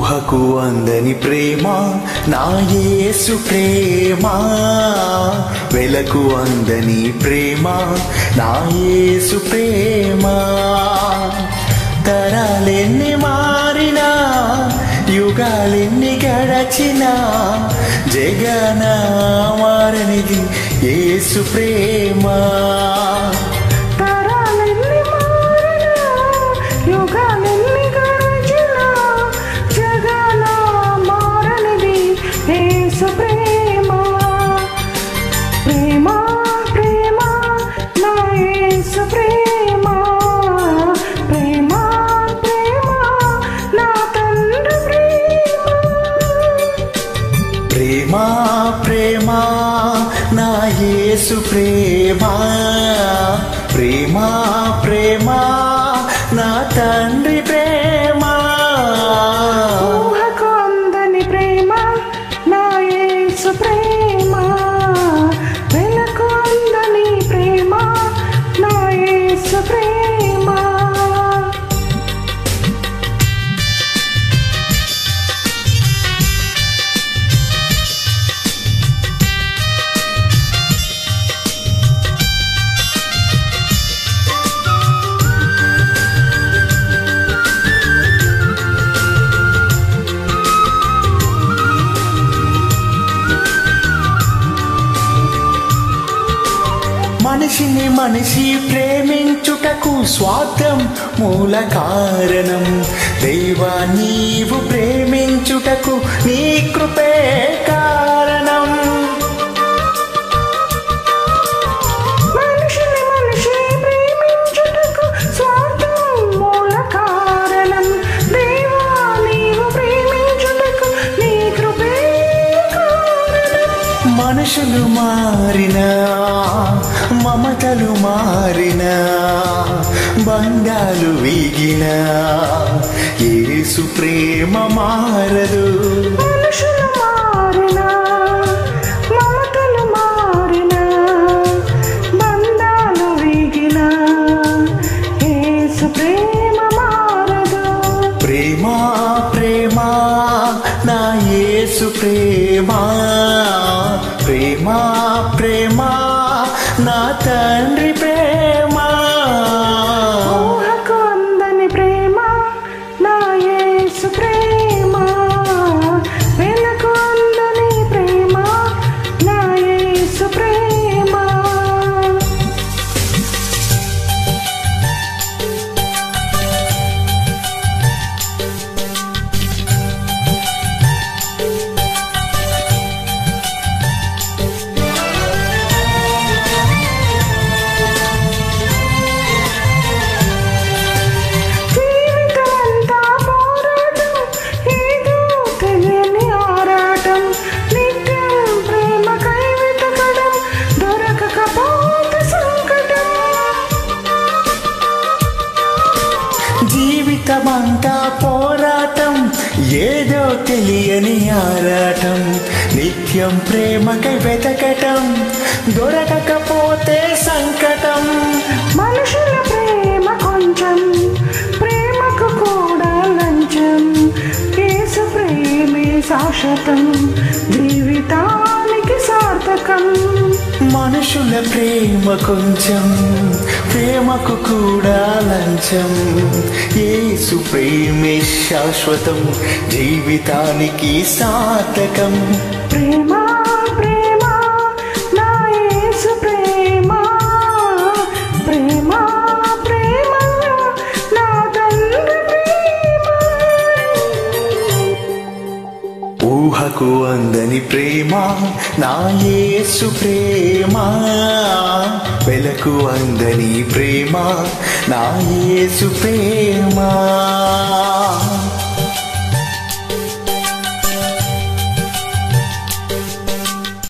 ఊహకు అందని ప్రేమ నా యేసు ప్రేమ, వెలకు అందని ప్రేమ నా యేసు ప్రేమ. తరాలెన్ని మారినా యుగాలెన్ని గడచినా జగన మారనిది యేసు ప్రేమ. ప్రేమ ప్రేమ నా యేసు ప్రేమ, ప్రేమ ప్రేమ నా తండ్రి ప్రేమ. ఊహకు అందని ప్రేమ నా యేసు ప్రేమ, వెలకు అందని ప్రేమ నా యేసు ప్రేమ. మనిషిని మనిషి ప్రేమించుటకు స్వార్థం మూల కారణం. దేవా నీవు ప్రేమించుటకు నీ కృపే కారణం. మనిషిని మనిషి ప్రేమించుటకు స్వార్థం మూల కారణం. దేవా నీవు ప్రేమించుటకు నీ కృపే కారణం. మనుషులు మారినా మమతలు మారినా బంధాలు వీగినా యేసు ప్రేమ మారదు. మనుషులు మారినా మమతలు మారినా బంధాలు వీగినా యేసు ప్రేమ మారదు. ప్రేమ ప్రేమ నా యేసు ప్రేమ, ప్రేమ ప్రేమ నా తండ్రి ప్రేమ. ఊహకు అందని ప్రేమ నా యేసు ప్రేమ, వెలకు అందని ప్రేమ నా యేసు ప్రేమ. జీవితమంతా పోరాటం, ఏదో తెలియని ఆరాటం, నిత్యం ప్రేమకై వెతకటం, దొరకకపోతే సంకటం. మనుషుల ప్రేమ కొంచెం, ప్రేమకు కూడా లంచం. యేసు ప్రేమే శాశ్వతం, జీవితానికి సార్థకం. మనుషుల ప్రేమ కొంచెం, ప్రేమకు కూడా లంచం. యేసు ప్రేమే శాశ్వతం, జీవితానికి సార్థకం. ప్రేమ ప్రేమ నా యేసు ప్రేమ, ప్రేమ ప్రేమ నా తండ్రి ప్రేమ. ఊహకు అందని ప్రేమ నా యేసు ప్రేమ, వెలకు అందని ప్రేమ నా యేసు ప్రేమ.